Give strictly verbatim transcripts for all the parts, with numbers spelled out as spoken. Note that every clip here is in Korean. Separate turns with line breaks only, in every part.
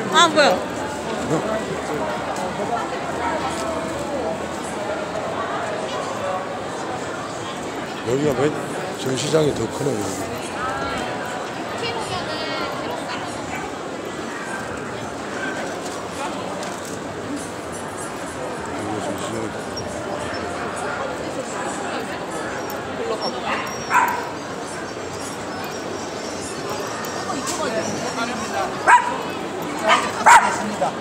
아, 뭐야?
여기가 몇 전시장이 더 크네 여기. 여기가 전시장이 더
일로 가볼까?
있습니다.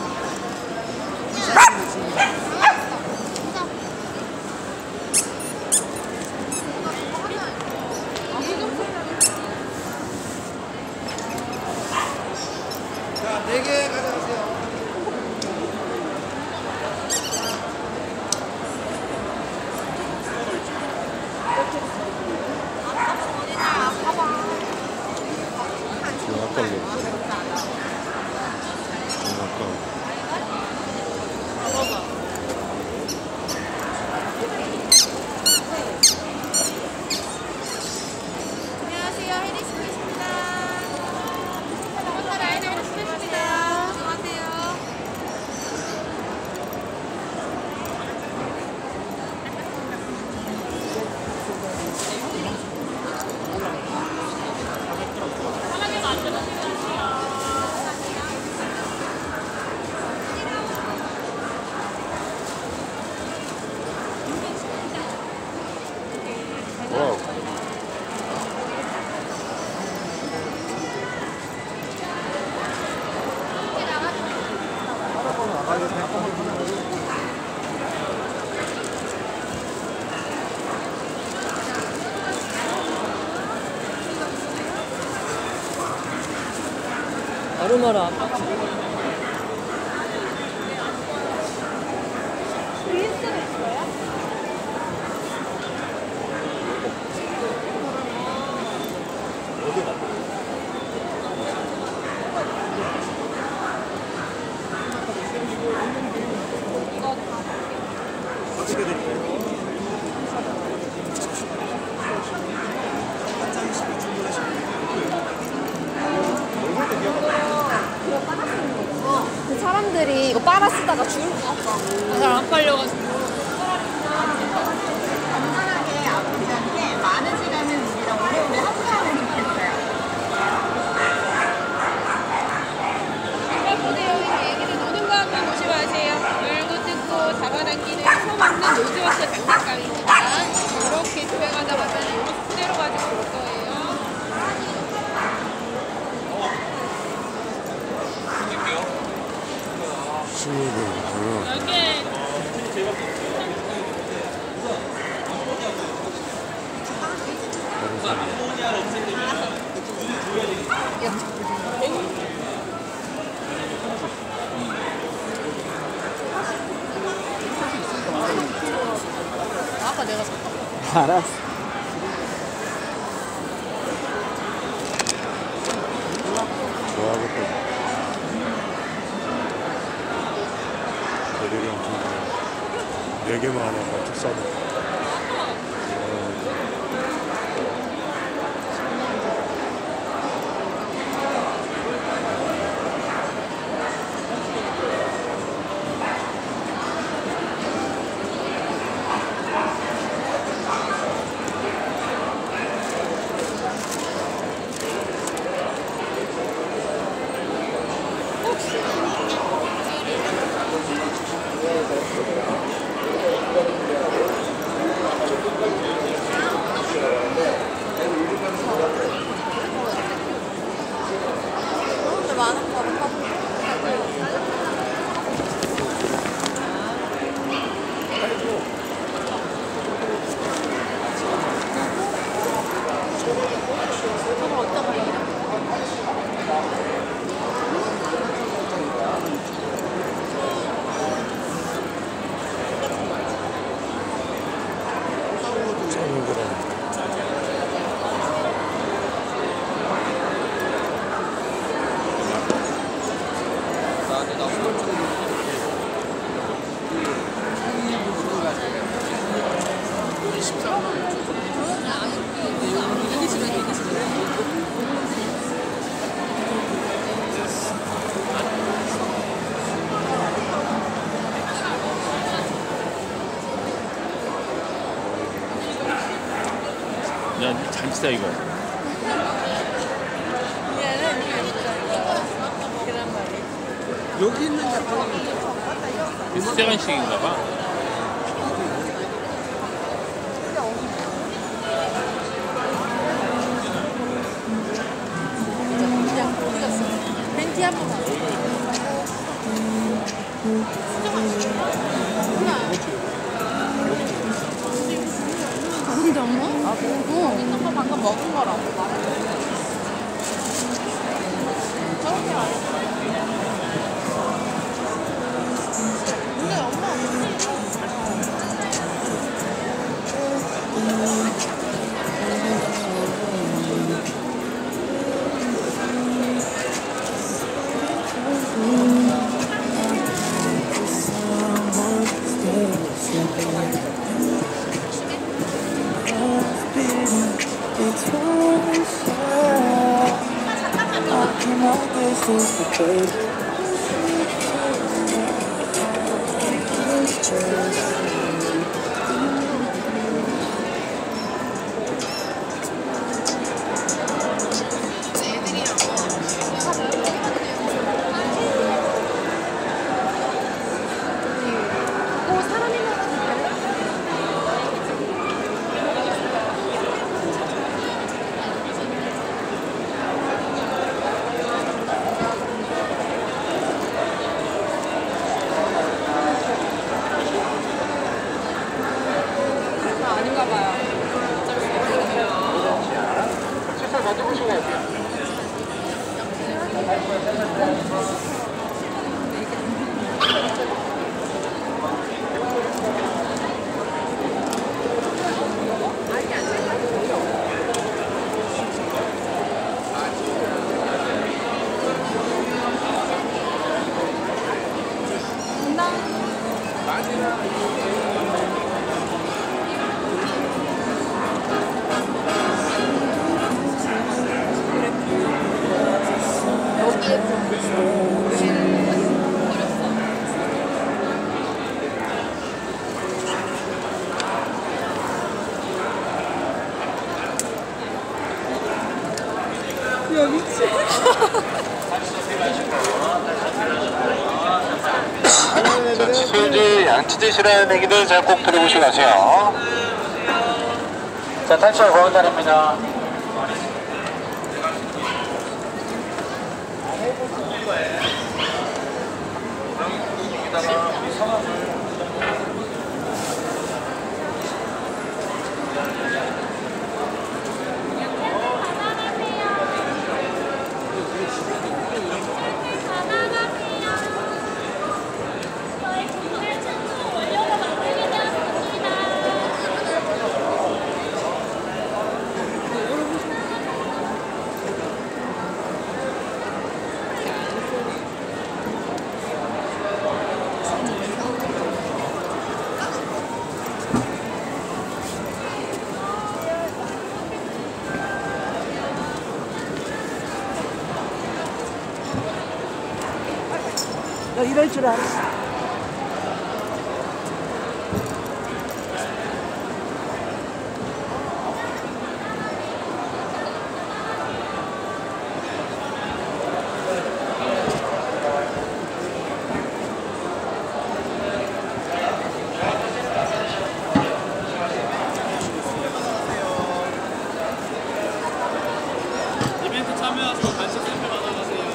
자, 네 개 가져가세요.
아까워. 아까워.
안녕하세요. 헤리스프레스입니다. 저번달 라인 헤리스프레스입니다. 안녕하세요.
와우.
아로마라.
어떻게 드릴까요? 한 장씩 주문하시면
그 사람들이 이거 빨아 쓰다가 죽을 것 같아.
잘 안 빨려가지고.
건강하게 아프지 않게 많은 시간을 우리랑 오래오래 함께하는 힘이었어요.
포대여인 얘기를 노는 것만 보지 마세요. 물고 뜯고 잡아당기는 소 먹는 노즈워터 장난감입니다. 이렇게 집에 가다 보면 이렇게 그대로 가지고 올 거예요.
친구들.
여기
아까 내가 샀다.
알았어.
좋아하겠다. 배들이 엄청 많아. 네 개만 하나 축사도.
맛있어 이거.
얘는 계란말이.
여기 있는 작품이
수제간식인가봐.
그냥 어디갔어? 벤티 한 번만.
근데 엄마? 아, 어. 있는 거 방금 먹은 거라고. 저렇게 말해. 근데 엄마
아닌가 봐요. 야 미치.
술지 양치질 싫어하는 애기들 잘 꼭 들어보시고 가세요. 자, 탈출 고원단입니다.
너 이럴 줄 알았어.
이벤트 참여하시고 간식 샘플 받아가세요.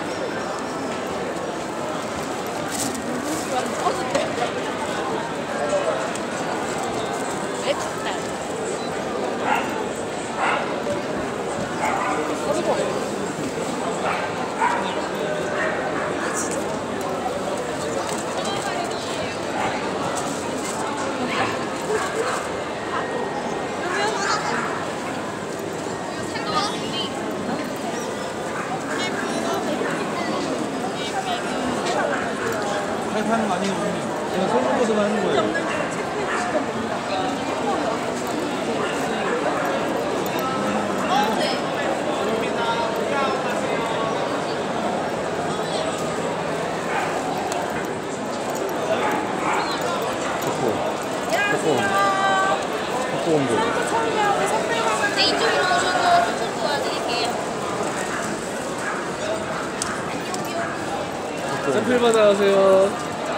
팔팔은 많이 오네. 제가 손으로서 하는 거예요.
뽀뽀 뽀뽀 온도
네, 이쪽으로 오셔.
샘플 받아가세요.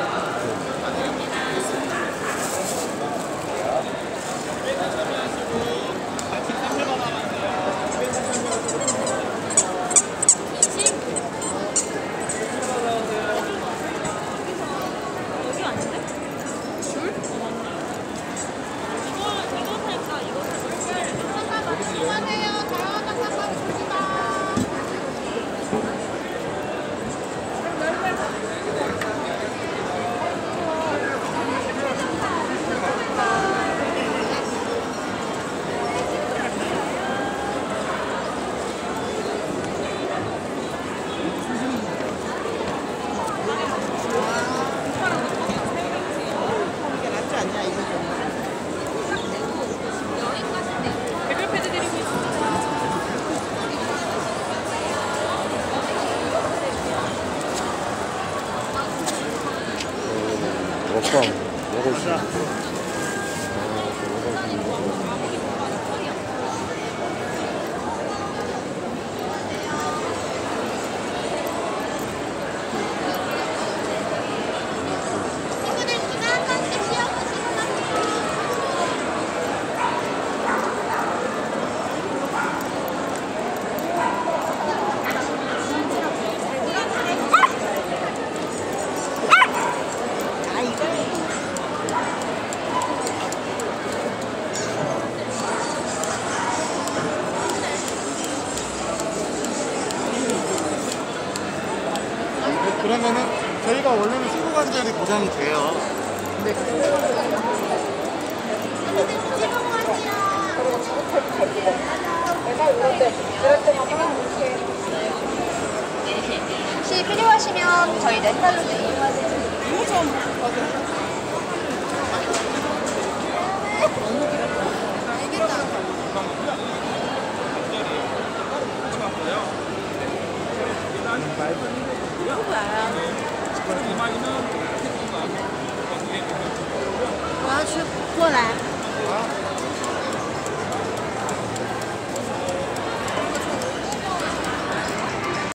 먹방 먹을 수 있어.
그러면은 저희가 원래는 스무 관절이 보장이 돼요.
혹시 필요하시면 저희 렌탈로도 이용하세요.
我要去过来。